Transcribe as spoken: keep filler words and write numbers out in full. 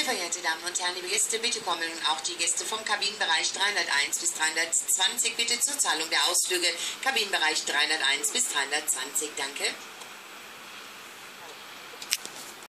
Sehr verehrte Damen und Herren, liebe Gäste, bitte kommen auch die Gäste vom Kabinenbereich dreihunderteins bis dreihundertzwanzig bitte zur Zahlung der Ausflüge. Kabinenbereich dreihunderteins bis dreihundertzwanzig, danke.